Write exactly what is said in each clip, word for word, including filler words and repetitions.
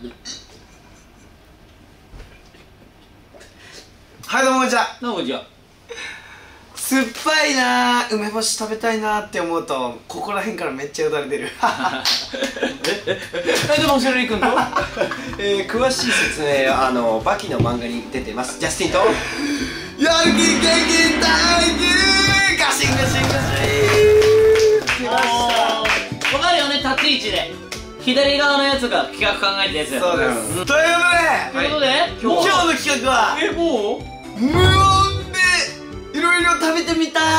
はいどうもこんにちは。 どうもこんにちは。 酸っぱいなー、梅干し食べたいなーって思うとここら辺からめっちゃよだれ出る。 ええでも星野りくんとえー、詳しい説明はあのバキの漫画に出てますジャスティンとやる気元気大気ガシンガシンガシン。来ました。 わかるよね、立ち位置で左側のやつが企画考えたやつや。 そうです、 うん、 というということで、 ことで今日の企画はえ、もう無音でいろいろ食べてみたー。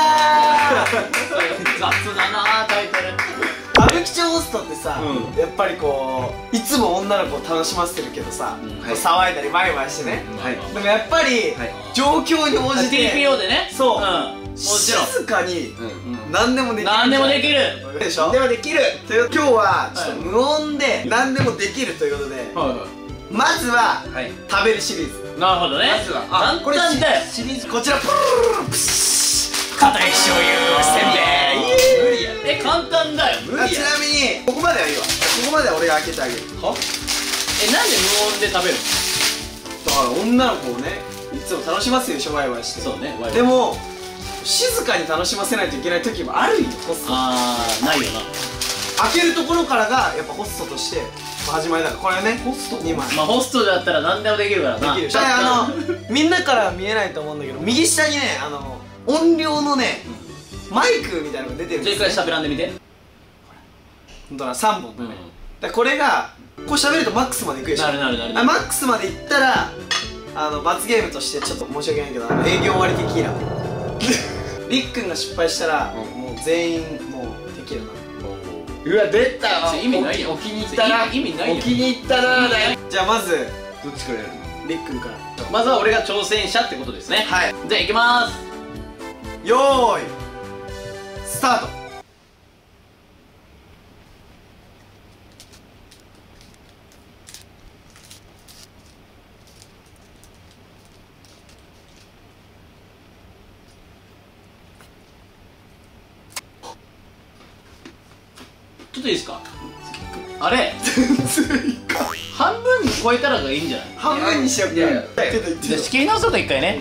雑だなタイトル。 歌舞伎町ホストってさ、 うん、 やっぱりこういつも女の子を楽しませてるけどさ、うん、 はい、 騒いだりワイワイしてね、 うん、はい、 でもやっぱり、はい、状況に応じてティーピーオー でね、 そう、 うん、もちろん静かに、うん、何でもできる、 何でもできるでしょ。 でもできるという今日はちょっと無音で何でもできるということで、はい、まずは、はい、食べるシリーズ。 なるほどね。 まずは簡単だよ。 シリーズこちら、プルルルプシッ片焼き醤油せんべい。無理や。 え、簡単だよ。 無理や。ちなみにここまではいいわ。ここまでは俺が開けてあげる。は？ え、なんで無音で食べるの？ だから女の子をね、いつも楽しますよ、しょワイワイして。 そうね。 でも静かに楽しませないといけない時もあるよ、ホスト。ああ、ないよな。 開けるところからがやっぱホストとして始まりだから、これね、ホストにまい。 まあホストだったら何でもできるからな。 できる。じゃあ、あのみんなからは見えないと思うんだけど、右下にね、あの音量のね、マイクみたいなのが出てるんですよ。 じゃあ一回しゃべらんでみて。 ほんとだ、さんぼんだね。だこれがこう喋るとマックスまでいくでしょ。 なるなるなる。 マックスまでいったら、あの罰ゲームとしてちょっと申し訳ないけど、あの営業終わりテキーラ。りっくんが失敗したらもう全員もうテキーラなの。 うわ、出た。 意味ないよ。 お気に入ったな。 意味ないよ。 お気に入ったな。 じゃあまずどっちからやるの？ りっくんから。 まずは俺が挑戦者ってことですね。 はい。 じゃあいきまーす。 よーいスタート。 ちょっといいですか？あれ半分超えたらがいいんじゃない？ 半分にしようか。 いやいやけど言ってじゃあ仕切り直そうか一回ね。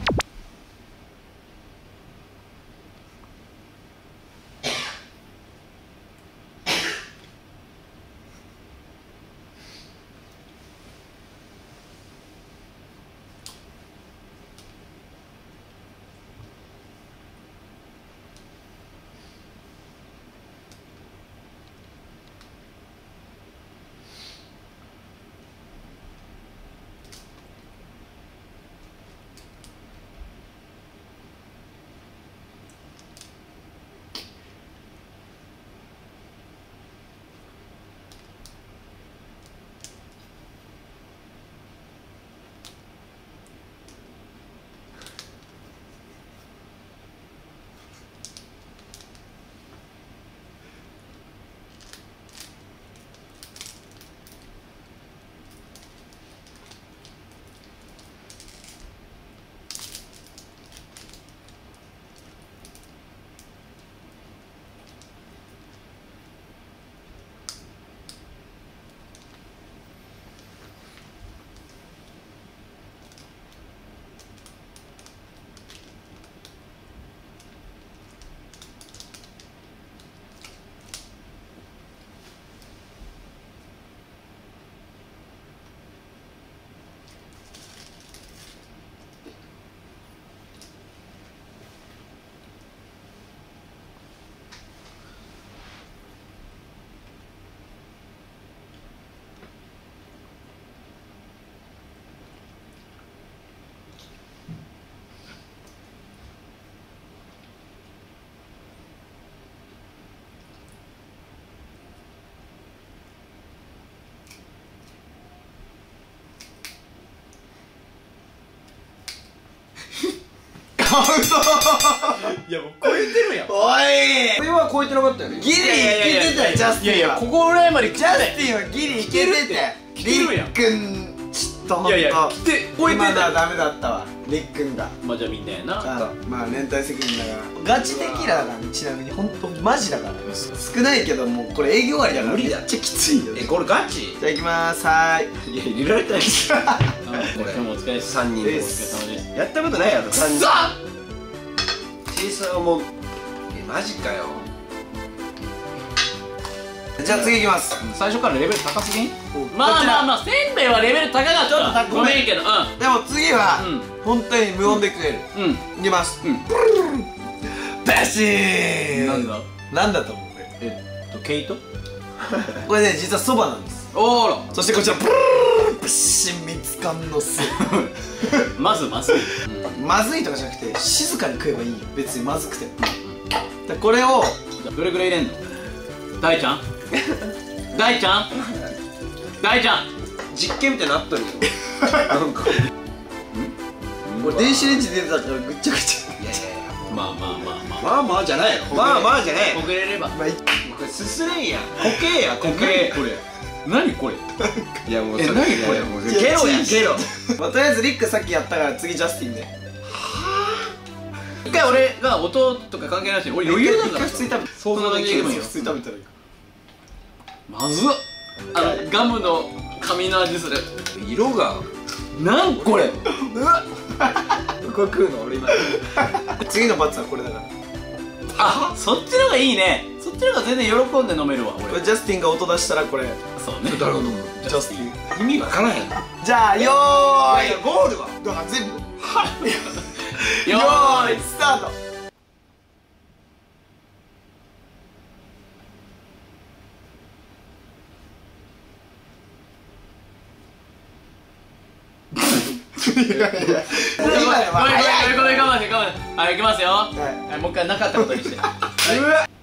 いやもう超えてるやん。 おい、 これは超えてなかったよね。 ギリいけてたよ、ジャスティンは。 いやいや、ここぐらいまで来てジャスティンはギリいけてて、りっくんちっとほんといやいや来て超えて今のはた。 ダメだったわりっくんが。 まあじゃあみんなやな。 あまあ連帯責任だからガチテキーラだからね。ちなみにほんとマジだから少ないけどもうこれ営業終わりだから無理だめっちゃきついよ。 えこれガチ？ じゃあ行きまーす。はーい。 いや入れられたいしこれもお疲れです。 さんにんでお疲れ様です。 やったことないやろさんにん。 さあチーサーもえマジかよ。 じゃあ次行きます。 最初からレベル高すぎん？ うんまあまあまあ、せんべいはレベル高かちょっとった。 高めごめんけど、うでも次はうん本当に無音で食える。 ん。うん。 いきます。 うん。 バシーン。 なんだ？ なんだと思うこれ。 えっと、毛糸？ これね実はそばなんです。 おーら。 そしてこちらブルーブッシンミツカンの巣。 まずまずい。 まずいとかじゃなくて静かに食えばいいよ。別にまずくても。でこれをじゃあどれぐらい入れんの？大ちゃん？大ちゃん？大ちゃん？ 実験みたいになっとるよ。なんか俺電子レンジで出てたからぐっちゃぐちゃ。 いやいやいやまあまあまあまあ。 まあまあじゃないよ。まあまあじゃないよ。 遅れれば。 まあいい。 これすすれんや。こけやこけ。 これ。何これ？ いやもうえそれ何これいやもうゲロやゲロ。 まあとりあえずリックさっきやったから次ジャスティンで。 一回俺が音とか関係ないし、俺余裕だから。 一回普通に食べて想像できるもんよ。 普通に食べたらいい。 まずっ。あのガムの紙の味する。 色がなんこれ？ うわこれ食うの俺今。 次の罰はこれだから。 あ、そっちの方がいいね。そっちの方が全然喜んで飲めるわ、俺。 これジャスティンが音出したらこれそうね。 誰が飲むの？ ジャスティン。 意味わからんやん。 じゃあよーい。 いやゴールはだから全部。 よよーい。 ーいスタート。いやいやごめんごめんごめんごめん我慢して我慢して。はい、いきますよ。はい、もう一回なかったことにして。はい。 うわ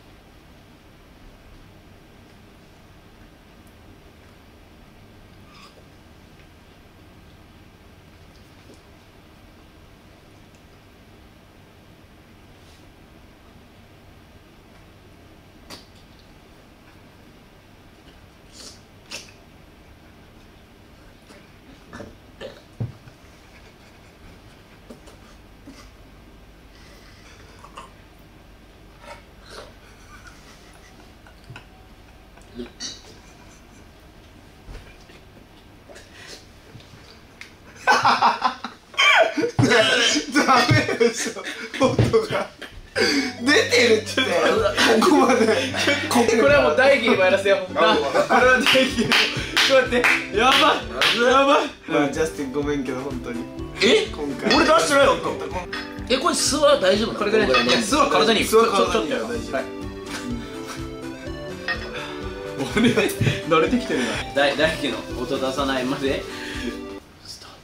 ダメでしょ音が出てるってここまでここれはもう大輝にもやらせよう。な、これは大輝にも。ちょっと待って、やばいやばい。 まあジャスティンごめんけど本当にえ？ 今回俺出してないよ。 え、これ巣は大丈夫なの？これぐらい。いや、巣は体に。 巣は体にちょちょっとよ。 大丈夫はい。俺慣れてきてるな。大大輝の音出さないまで。スタート。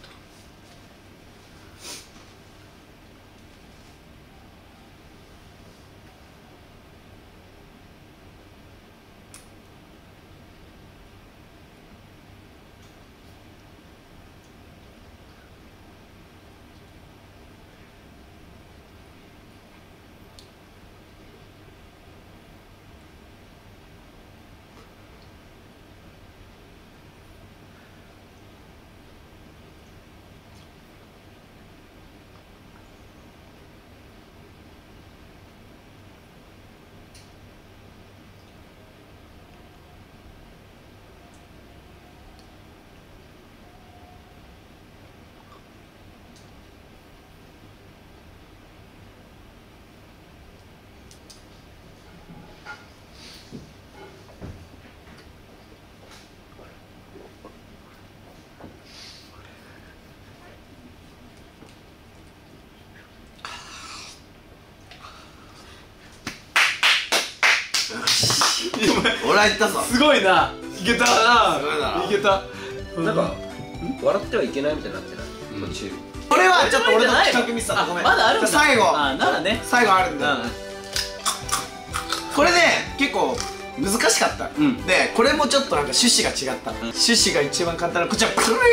俺は言ったぞ。 すごいな。いけたな。 すごいな。 いけた。 なんか笑ってはいけないみたいになってない途中。 これはちょっと俺の企画ミスだった。ごめん。 まだあるんだ。 じゃ最後あ、ならね。 最後あるんだよ。 うこれね結構難しかった、 うんでこれもちょっとなんか趣旨が違った、趣旨が一番簡単なこちらプリュープリュー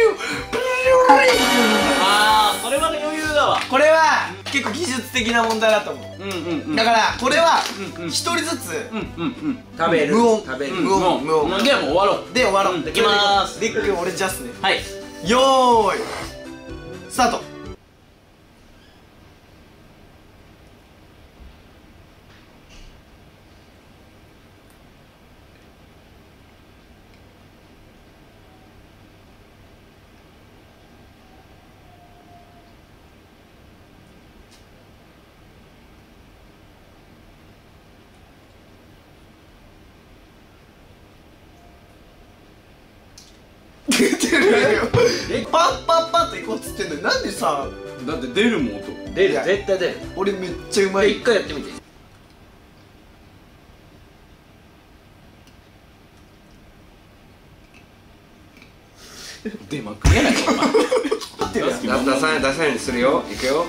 ああ、それは余裕だわ。 これは結構技術的な問題だと思う、 うんうんうん。 だからこれはうんうん一人ずつうんうんうん。 食べる無音食べる無音無音でもう終わろう。 で終わろう、 うんいきまーすリック俺ジャスね。 はい。 よーいスタート。出てるよ。パッパッパッと行こうっつってんのになんでさ。 だって出るもん音。 出るいや絶対出る。 俺めっちゃうまい。 一回やってみて。 出まくりやないかお前。 出てるやん。 出さない出さないようにするよ。いくよ。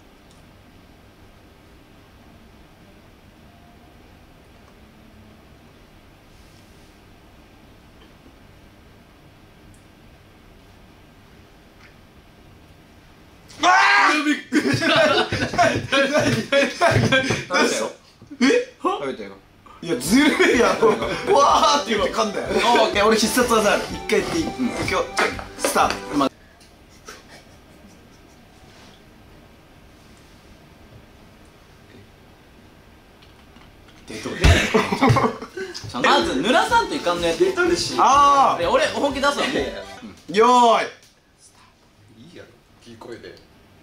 びっくりした。 食べたよ。 いやずるいやろ。わーって言って噛んだよ。いや俺必殺技ある。一回やっていい？今日スタート。 出とる。まず濡らさんといかんのやつ。 出とるし。 あいや俺本気出すわもう。 ーよーいいいやろ。聞こえて。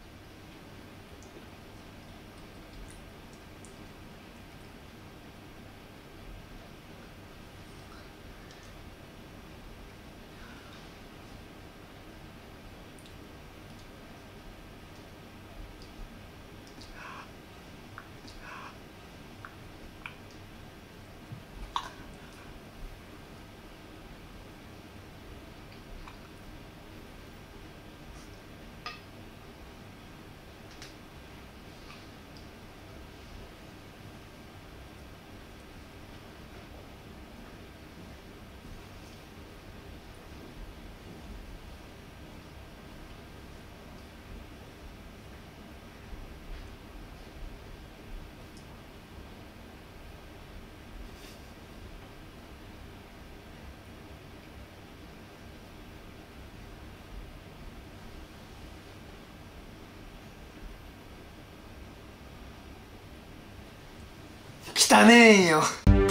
汚ねえんよ。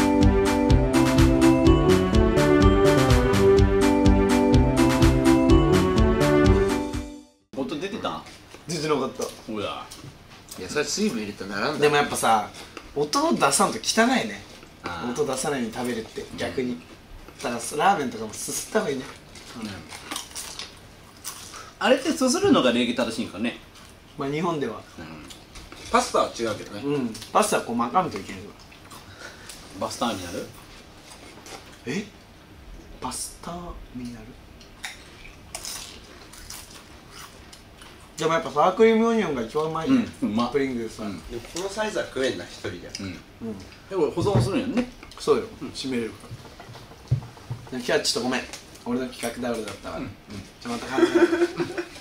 音出てた？ 出てなかった。 ほら。 いやそれ水分入れたらならんだ。 でもやっぱさ音を出さんと汚いね。 あー音出さないように食べるって逆に。だからラーメンとかもすすった方がいいね。 あれってすするのが礼儀正しいんかね。 まあ日本ではパスタは違うけどね。 うんパスタはこう巻かんといけないわ。 バスターになる？ えパスタになる？でもやっぱサークリームオニオンが一番うまいね。 うんうまっプリングルさん。うんでもこのサイズは食えんな一人で。 うんでも保存するんやんね。 そうよ閉めれるから。今日はちょっとごめん俺の企画倒れだったわ。じゃあまた考える。